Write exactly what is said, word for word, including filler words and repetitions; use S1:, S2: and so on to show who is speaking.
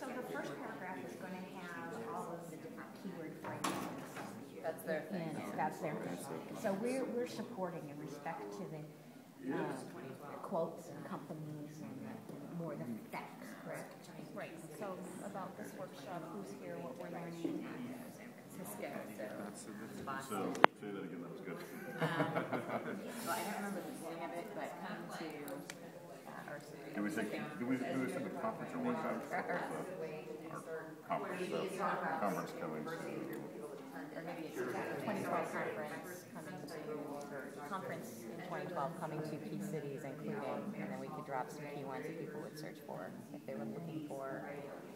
S1: so the first paragraph is going to have all of the different keyword phrases.
S2: That's their thing.
S1: And that's their thing. So we're, we're supporting in respect to the uh, quotes and companies and, and more the facts, correct?
S3: Right. So about this workshop, who's here, what we're learning.
S2: Yeah, so,
S4: So, say that again, that was good.
S2: um, well, I don't remember the beginning of it, but come to uh, our city.
S4: Did we say, did we, did we say the conference or one time? Our, our conference, so conference coming to.
S2: Or maybe it's the twenty twelve conference coming to, or conference in twenty twelve coming to key cities including, and then we could drop some key ones that people would search for if they were looking for